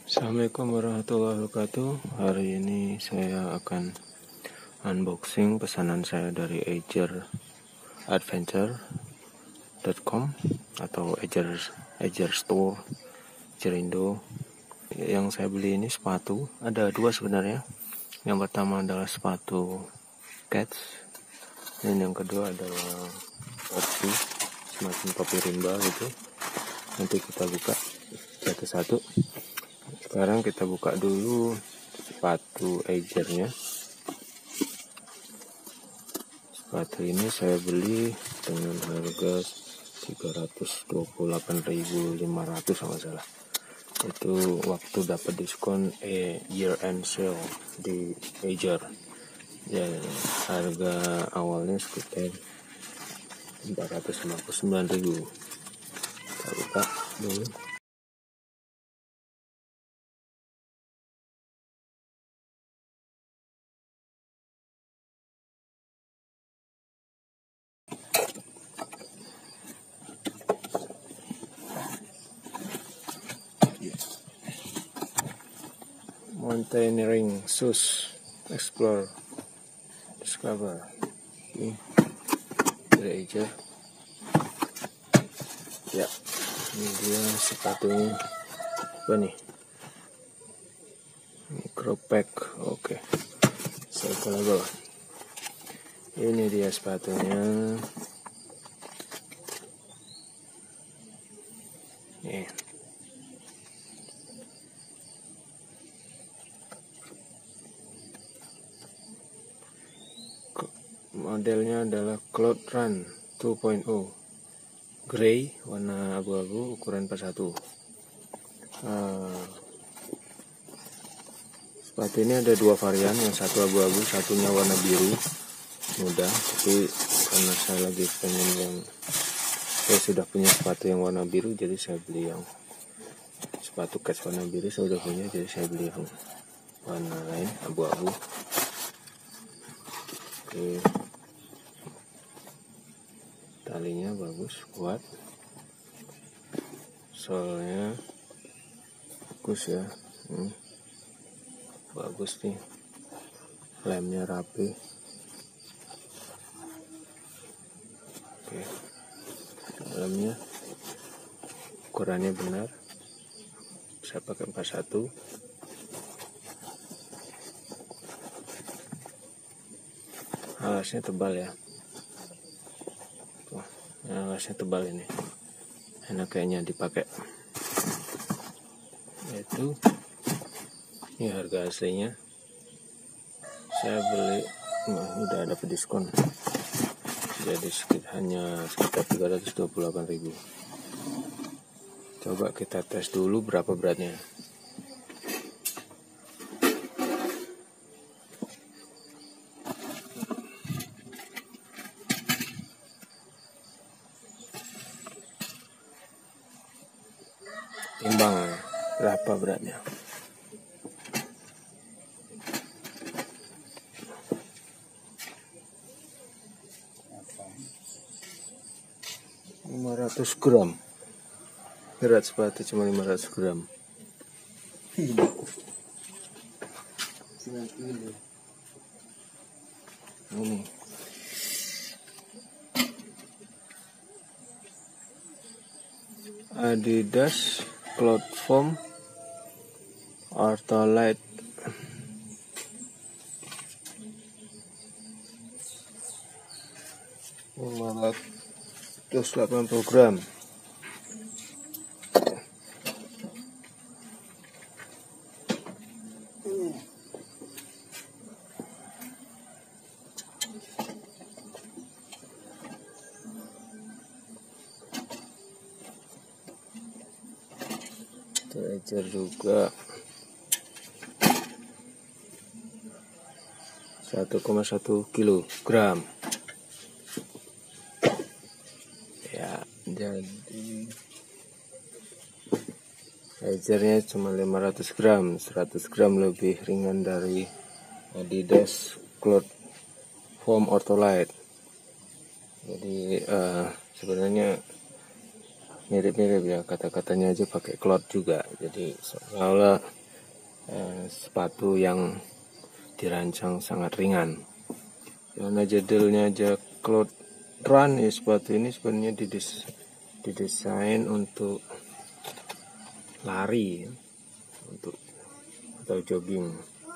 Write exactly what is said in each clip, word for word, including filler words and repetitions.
Assalamualaikum warahmatullahi wabarakatuh. Hari ini saya akan unboxing pesanan saya dari ager adventure dot com atau ager ager store Cerindo. Yang saya beli ini sepatu, ada dua sebenarnya. Yang pertama adalah sepatu cats, dan yang kedua adalah topi, semacam topi rimba gitu. Nanti kita buka satu-satu. Sekarang kita buka dulu sepatu agernya. Sepatu ini saya beli dengan harga tiga ratus dua puluh delapan ribu lima ratus kalau nggak salah. Itu waktu dapat diskon eh, year end sale di Ager. Ya, harga awalnya sekitar empat ratus lima puluh sembilan ribu. Kita buka dulu. Mountaineering Shoes Explore Discover ini dari Ager. Ya, ini dia sepatunya. Apa nih? Micropack. Oke, circle. Ini dia sepatunya. Nih. Modelnya adalah Cloud Run dua titik nol, grey, warna abu-abu, ukuran empat puluh satu. Uh, sepatu ini ada dua varian, yang satu abu-abu, satunya warna biru muda. Tapi karena saya lagi pengen yang, saya sudah punya sepatu yang warna biru, jadi saya beli yang sepatu cats warna biru. Saya sudah punya, jadi saya beli yang warna lain, abu-abu. Oke. Talinya bagus, kuat, solnya bagus ya, hmm. bagus nih, lemnya rapi. Oke, dalamnya ukurannya benar, saya pakai empat puluh satu. Alasnya tebal ya. Alasnya tebal ini, enak kayaknya dipakai. Itu ini harga aslinya. Saya beli, nah, udah dapat diskon, jadi sekitar hanya sekitar tiga ratus dua puluh delapan ribu. Coba kita tes dulu berapa beratnya. Timbang berapa beratnya. lima ratus gram. Berat sepatu cuma lima ratus gram. Ini Adidas Cloud Foam Ortholite. lima ratus delapan puluh gram. Ager juga satu koma satu kilogram. Ya, jadi agernya cuma lima ratus gram, seratus gram lebih ringan dari Adidas Cloud Foam Ortholite. Jadi uh, sebenarnya mirip-mirip ya, kata-katanya aja pakai cloud juga, jadi seolah-olah eh, sepatu yang dirancang sangat ringan. Karena judulnya aja Cloud Run, ya, sepatu ini sebenarnya dides, didesain untuk lari, untuk atau jogging.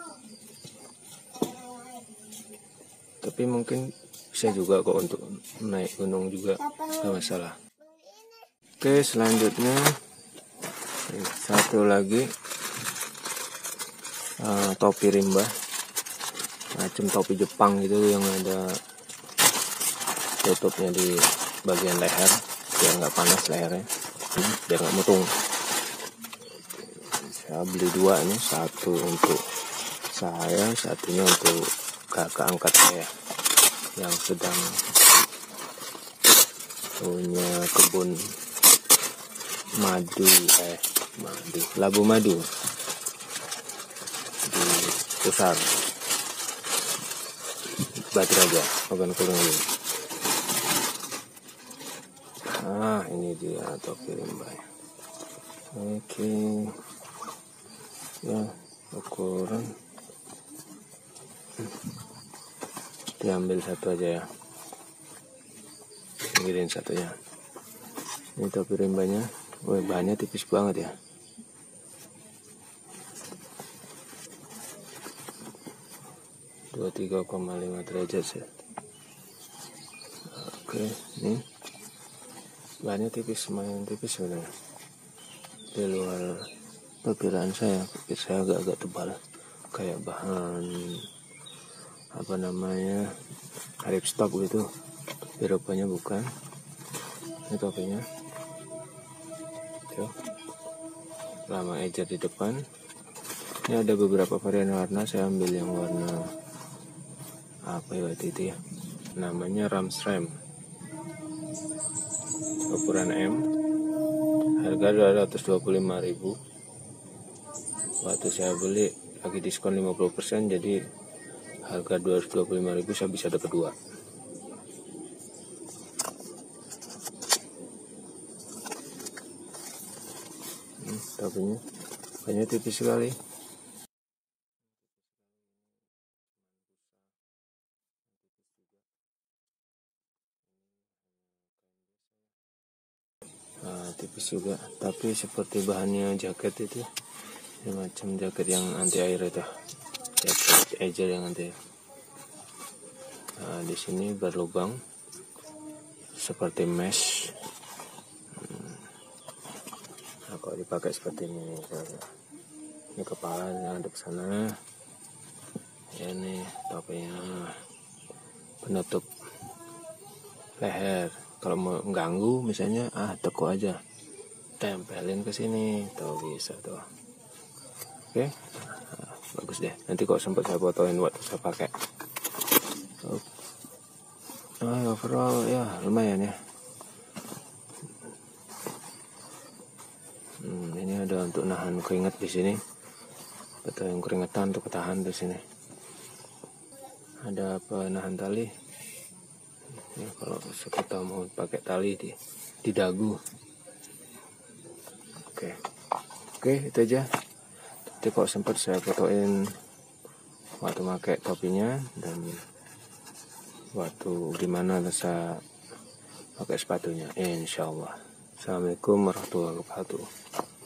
Tapi mungkin bisa juga kok untuk naik gunung juga, nggak masalah. Oke, selanjutnya satu lagi, uh, topi rimba, macam topi Jepang gitu yang ada tutupnya di bagian leher biar nggak panas lehernya, hmm, biar nggak mutung. Saya beli dua nih, satu untuk saya, satunya untuk kakak angkat saya yang sedang punya kebun madu, eh madu, labu madu di Pusar, Batu Raja, Ogan Kulung. Ah, ini dia topi rimba. Oke, ya ukuran diambil satu aja ya, pinggirin satunya. Ini topi rimbanya. Wah, bahannya tipis banget ya. dua puluh tiga koma lima derajat ya. Oke, ini bahannya tipis, lumayan tipis sebenarnya. Di luar perkiraan saya, pikir saya agak-agak tebal, kayak bahan apa namanya ripstop gitu. Tapi rupanya bukan. Ini topinya. Tuh. Lama ejar di depan. Ini ada beberapa varian warna, saya ambil yang warna apa ya waktu itu ya, namanya Ramsram, ukuran M, harga dua ratus dua puluh lima ribu. Waktu saya beli lagi diskon lima puluh persen, jadi harga dua ratus dua puluh lima ribu saya bisa dapat dua. Hmm, topinya banyak tipis sekali. Nah, tipis juga, tapi seperti bahannya jaket itu, macam jaket yang anti air itu, jaket ejer yang anti air. Nah, di sini berlubang seperti mesh. Hmm. Nah, kalau dipakai seperti ini, ini kepala ada ke sana. Ya, ini topinya penutup leher. Kalau mau mengganggu misalnya, ah tekuk aja, tempelin ke sini, tuh bisa tuh. Oke, nah, bagus deh. Nanti kok sempat saya fotoin waktu saya pakai. Oh. Nah, overall ya lumayan ya. Hmm, ini ada untuk nahan keringat di sini. Betul, yang keringetan untuk ketahan di sini. Ada apa, nahan tali. Ya, kalau kita mau pakai tali di di dagu. Oke, oke itu aja. Nanti kok sempat saya fotoin waktu pakai topinya dan waktu gimana saya pakai sepatunya. Insya Allah. Assalamualaikum warahmatullahi wabarakatuh.